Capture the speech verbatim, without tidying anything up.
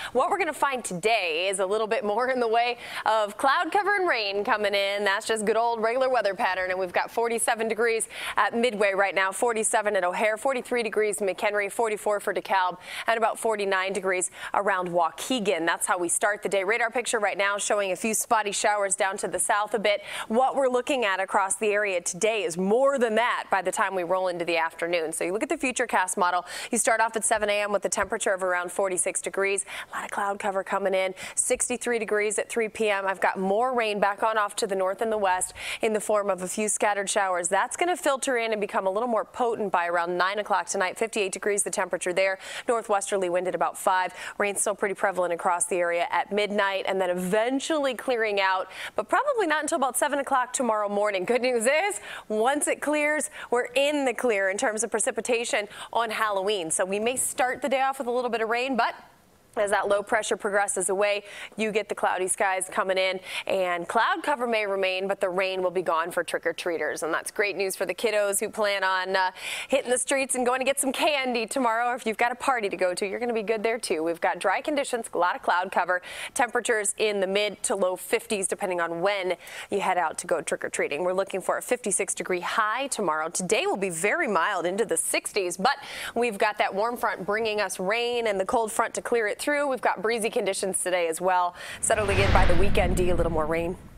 what we're going to find today is a little bit more in the way of cloud cover and rain coming in. That's just good old regular weather pattern. And we've got forty-seven degrees at Midway right now, forty-seven at O'Hare, forty-three degrees McHenry, forty-four for DeKalb, and about forty-nine degrees around Waukegan. That's how we start the day. Radar picture right now showing a few spotty showers down to the south a bit. What we're looking at across the area today is more than that by the time we roll into the afternoon. So you look at the Futurecast model. You start off at seven a m with a temperature of around forty-six degrees. A lot of cloud cover coming in. sixty-three degrees at three p m I've got more rain back on off to the north and the west in the form of a few scattered showers. That's going to filter in and become a little more potent by around nine o'clock tonight. fifty-eight degrees the temperature there. Northwesterly wind at about five. Rain still pretty prevalent across the area at midnight and then eventually clearing out, but probably not until about seven o'clock tomorrow morning. Good news is once it clears, we're in the clear in terms of precipitation on Halloween. So we may start the day off with a little bit of rain, but as that low pressure progresses away, you get the cloudy skies coming in, and cloud cover may remain, but the rain will be gone for trick-or-treaters. And that's great news for the kiddos who plan on uh, hitting the streets and going to get some candy tomorrow. Or if you've got a party to go to, you're going to be good there too. We've got dry conditions, a lot of cloud cover, temperatures in the mid to low fifties depending on when you head out to go trick-or-treating. We're looking for a fifty-six degree high tomorrow. Today will be very mild into the sixties, but we've got that warm front bringing us rain and the cold front to clear it through. We've got breezy conditions today as well. Settling in by the weekend, D, a little more rain.